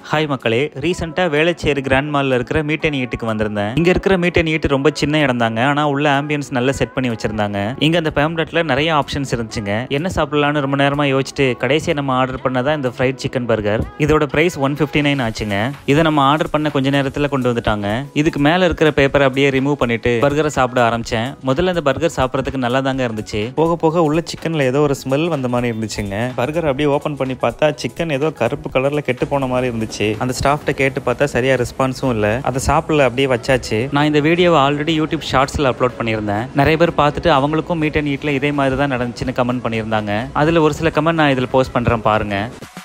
Hi மக்களே, ரீசெண்டாக Velachery grand மாலில் இருக்கிற மீட் அண்ட் ஈட்டுக்கு வந்திருந்தேன். இங்கே இருக்கிற மீட் அண்ட் ஈட் ரொம்ப சின்ன இடம் தாங்க, ஆனால் உள்ள ஆம்பியன்ஸ் நல்லா செட் பண்ணி வச்சிருந்தாங்க. இங்கே அந்த பேம்லெட்டில் நிறைய ஆப்ஷன்ஸ் இருந்துச்சுங்க. என்ன சாப்பிடலான்னு ரொம்ப நேரமாக யோசிச்சுட்டு கடைசியாக நம்ம ஆர்டர் பண்ணதான் இந்த ஃப்ரைட் சிக்கன் பர்கர். இதோட பிரைஸ் 159 ஆச்சுங்க. இதை நம்ம ஆர்டர் பண்ண கொஞ்ச நேரத்தில் கொண்டு வந்துட்டாங்க. இதுக்கு மேலே இருக்கிற பேப்பரை அப்படியே ரிமூவ் பண்ணிட்டு பர்கரை சாப்பிட ஆரம்பிச்சேன். முதல்ல இந்த பர்கர் சாப்பிட்றதுக்கு நல்லா தாங்க இருந்துச்சு. போக போக உள்ள சிக்கனில் ஏதோ ஒரு ஸ்மெல் வந்த மாதிரி இருந்துச்சுங்க. பர்கர் அப்படியே ஓப்பன் பண்ணி பார்த்தா சிக்கன் ஏதோ கருப்பு கலரில் கெட்டு போன மாதிரி இருந்துச்சு. அந்த ஸ்டாஃப்ட்ட கேட்டு பார்த்தா சரியா ரெஸ்பான்ஸும் இல்ல. அதை சாப்பிடல, அப்படியே வச்சாச்சு. நான் இந்த வீடியோவை ஆல்ரெடி யூடியூப் ஷார்ட்ஸ்ல அப்லோட் பண்ணியிருந்தேன். நிறைய பேர் பார்த்துட்டு அவங்களுக்கும் மீட் அண்ட் ஈட்ல இதே மாதிரி தான் நடந்துச்சுன்னு கமெண்ட் பண்ணியிருந்தாங்க. அதுல ஒரு சில கமெண்ட் நான் இதில் போஸ்ட் பண்றேன் பாருங்க.